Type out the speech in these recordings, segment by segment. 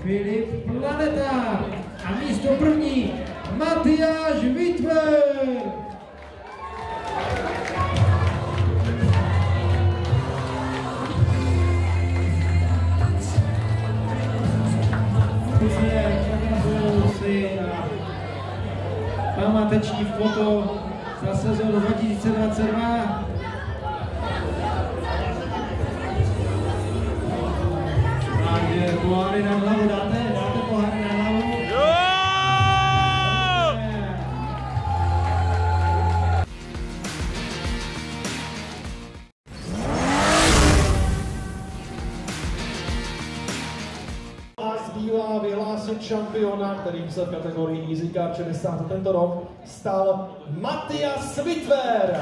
Filip Planeta a místo první Matyáš Witwer. Překazují si na památeční foto za sezónu 2022. Takže poháry na hlavu dáte poháry na hlavu. Zbývá vyhlásit šampiona, kterým se v kategorii Easy Car 60 tento rok stal Matyáš Witwer.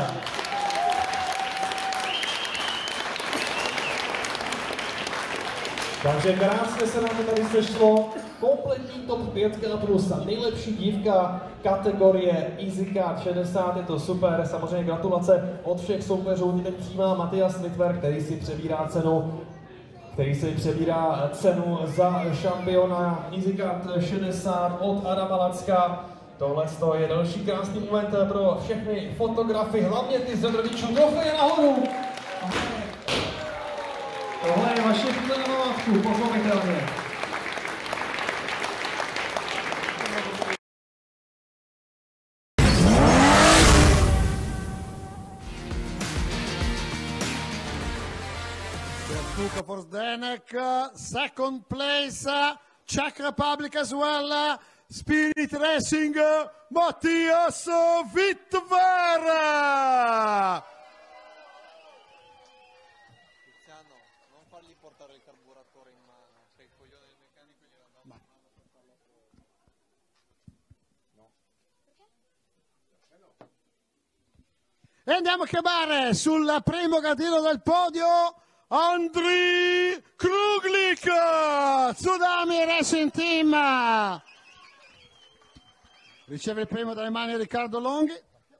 Takže krásně se nám to tady sešlo. Kompletní top 5 plus ta nejlepší dívka kategorie Easy Car 60, je to super. Samozřejmě gratulace od všech soupeřů. Teď přijímá Matyáš Witwer, který si přebírá cenu za šampiona Easy Car 60 od Adama Lacka. Tohle je další krásný moment pro všechny fotografy, hlavně ty z rodičů. Trofeje nahoru! Tohle je vaše chvíle na lávku, pochopitelně. Bertucca for Zdenek, second place, Czech Republic as well, Spirit Racing, Matyáš Witwer! Non fargli portare il carburatore in mano, sei il coglione del meccanico e gliela dà. E andiamo a chiamare sul primo gradino del podio Andriy Kruglik, Tsudami Racing Team. Riceve il premio dalle mani di Riccardo Longhi.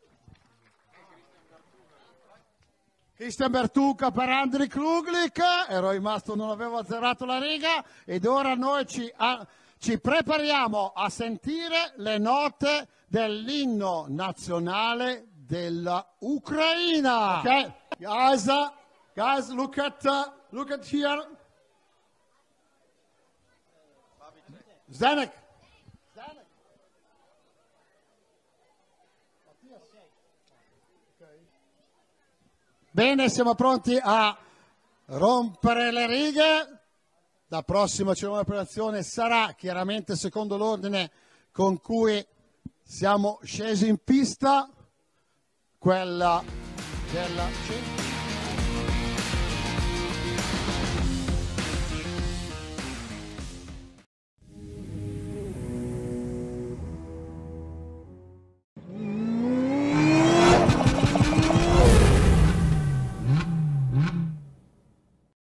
Christian Bertucca per Andriy Kruglik, ero rimasto, non avevo azzerato la riga ed ora noi ci prepariamo a sentire le note dell'inno nazionale della Ucraina. Okay, guys, look at here. Zdenek. Bene, siamo pronti a rompere le righe. La prossima cerimonia di preparazione sarà chiaramente secondo l'ordine con cui siamo scesi in pista, quella della